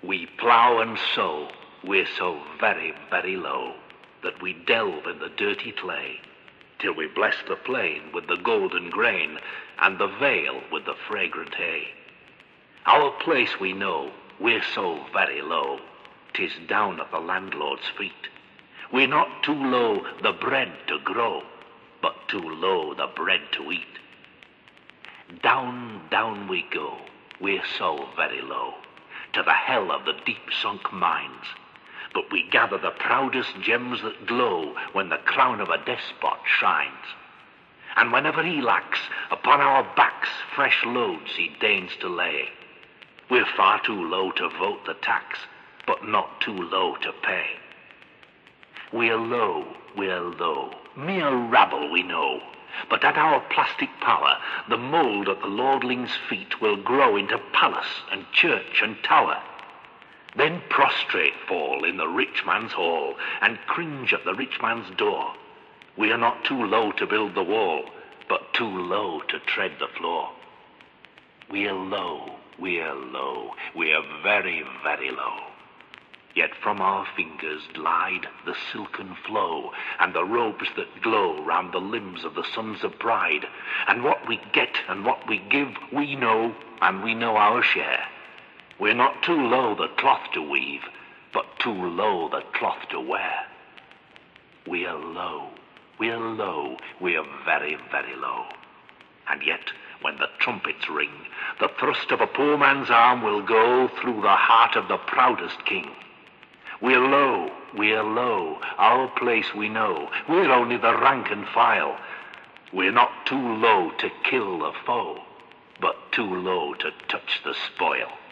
We plough and sow, we're so very, very low, that we delve in the dirty clay, till we bless the plain with the golden grain, and the vale with the fragrant hay. Our place we know, we're so very low, 'tis down at the landlord's feet. We're not too low the bread to grow, but too low the bread to eat. Down, down we go, we're so very low, to the hell of the deep-sunk mines. But we gather the proudest gems that glow when the crown of a despot shines. And whenever he lacks, upon our backs fresh loads he deigns to lay. We're far too low to vote the tax, but not too low to pay. We're low, mere rabble we know, but at our plastic power, the mould at the lordling's feet will grow into palace and church and tower. Then prostrate fall in the rich man's hall, and cringe at the rich man's door. We are not too low to build the wall, but too low to tread the floor. We're low, we are very, very low. Yet from our fingers glide the silken flow, and the robes that glow round the limbs of the sons of pride. And what we get and what we give we know, and we know our share. We're not too low the cloth to weave, but too low the cloth to wear. We are low, we are very, very low. And yet, when the trumpets ring, the thrust of a poor man's arm will go through the heart of the proudest king. We're low, our place we know, we're only the rank and file. We're not too low to kill the foe, but too low to touch the spoil.